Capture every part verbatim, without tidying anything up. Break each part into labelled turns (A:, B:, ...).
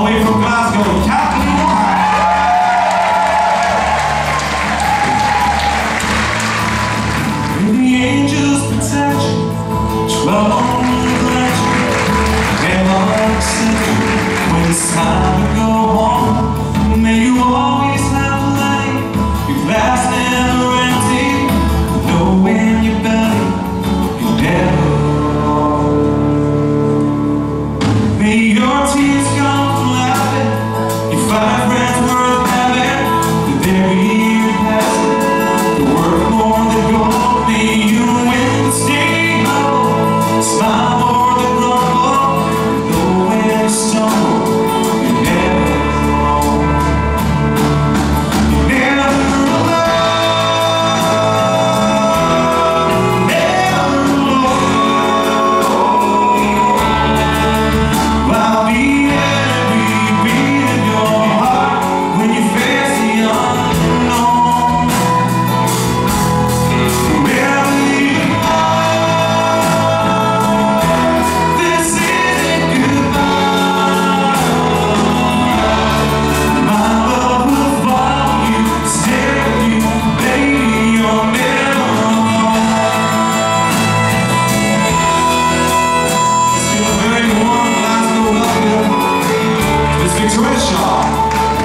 A: the way from Glasgow, Kathleen Hart. May the angels protect you, trouble neglect you, never accept you when it's time to go home. May you always have light, your glass never empty, no in your belly, you never wrong. May your tears come from laughing, you find friends worth having, that they're here passing, the worth more than gold. May you win the stay humble, smile more than grumble, know when you stumble, you're never wrong. You're never alone, never alone. I'll be every beat of your heart when you face the unknown. Wherever you are, this isn't goodbye. My love will follow you, stay with you, baby, you're never alone. It's been a very warm Glasgow welcome. Miss Victoria Shaw.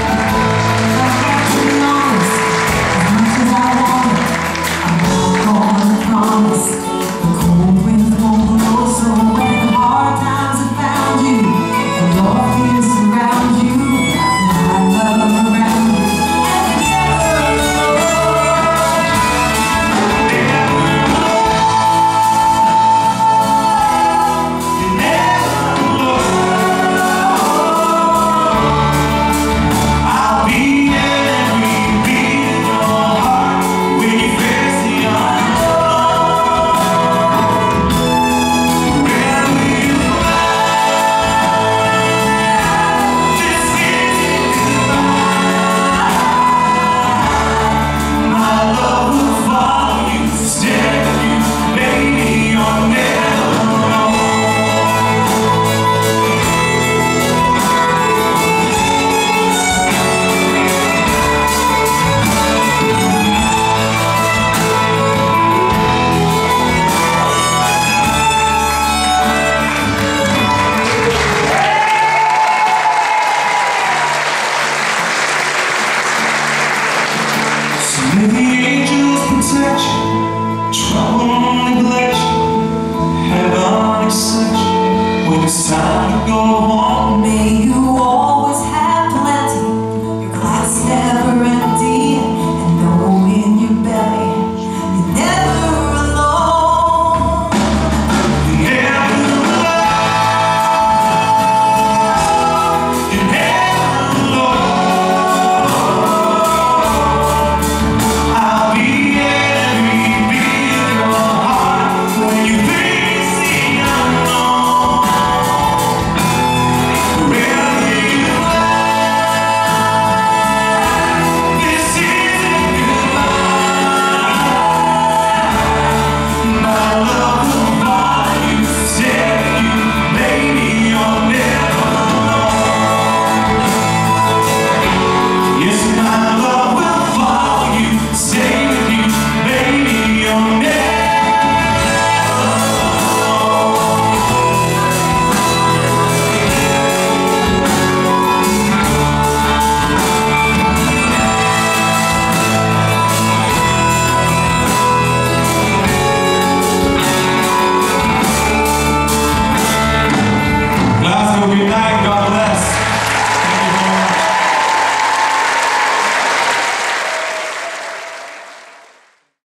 A: I'll be every beat of your heart when you face the unknown. Wherever you are, this isn't goodbye. My love will follow you, stay with you, baby, you're never alone. So may the angels protect you, trouble neglect you, heaven accept you when it's time to go home.
B: May you